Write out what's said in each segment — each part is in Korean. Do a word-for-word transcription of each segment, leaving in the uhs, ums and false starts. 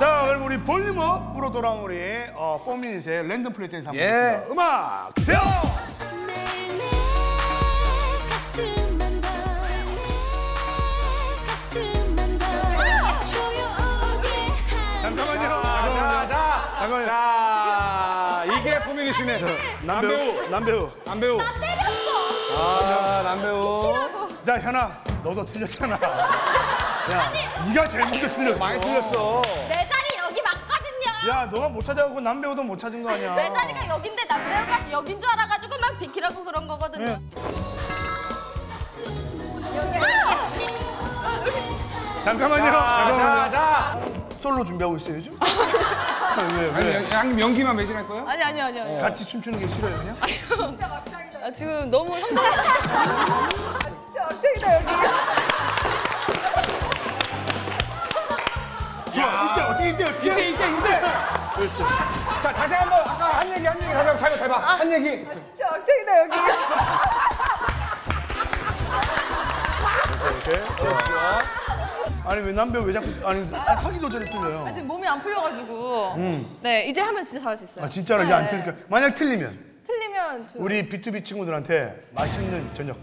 자, 그럼 우리 볼륨업으로 돌아온 우리 어, 포미닛의 랜덤 플레이 댄스 한번 예. 보겠습니다. 음악 주세요! 잠깐만요. 자, 자, 잠깐만요. 자, 이게 포미닛이네. 남배우, 남배우. 남배우. 나 때렸어. 아, 남배우. 자, 현아, 너도 틀렸잖아. 야, 네가 제일 먼저 틀렸어. 많이 틀렸어. 내 자리 여기 맞거든요. 야, 너가 못 찾아가고 남배우도 못 찾은 거 아니야. 내 자리가 여긴데 남배우가 여긴 줄 알아가지고 막 비키라고 그런 거거든요. 네. 잠깐만요. 자, 잠깐만요. 자, 자. 솔로 준비하고 있어요, 요즘? 왜, 아니, 왜? 양님 연기만 매진할 거예요? 아니 아니 아니 아니. 같이 춤추는 게 싫어요, 그냥? 아, 지금 너무 형들. 진짜 억장이다 여기. 좋아, 이때 어떻게, 이때 어떻게? 이때, 이때, 이때. 그렇지. 자, 다시 한 번. 아까 한 얘기, 한 얘기. 다시 한 번. 잘 봐, 잘 봐. 한 얘기. 진짜 억장이다 여기. 이렇게. 아니, 왜 남배우 왜 자꾸, 아니, 하기도 전에 틀려요. 지금 몸이 안 풀려가지고. 네 이제 하면 진짜 잘할 수 있어요. 아, 진짜로 이제 네. 안 틀리니까. 만약 틀리면 틀리면 저... 우리 비투비 친구들한테 맛있는 저녁.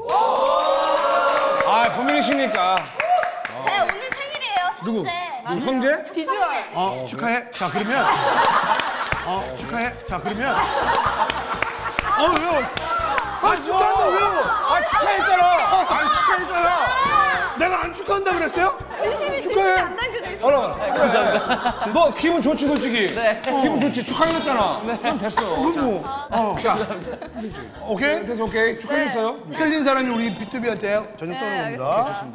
아, 포미닛이니까. 제 오늘 생일이에요, 누구? 성재. 누구, 성재? 비주얼. 어, 축하해. 자, 그러면. 어, 축하해. 자, 그러면. 어, 왜요? 아, 축하한다, 왜요? 아, 축하했잖아. 아, 축하했잖아. 내가 안 축하한다 그랬어요? 진심이 축하해. 진심이 안 담겨져 있어. 여러분, 감사합니다. 너 기분 좋지, 솔직히? 네. 기분 좋지? 축하해줬잖아. 그럼 됐어. 그거. 어. 자, 오케이? 됐어, 오케이. 축하했어요. 틀린 사람이 우리 비투비한테 저녁 쏘는 네, 겁니다.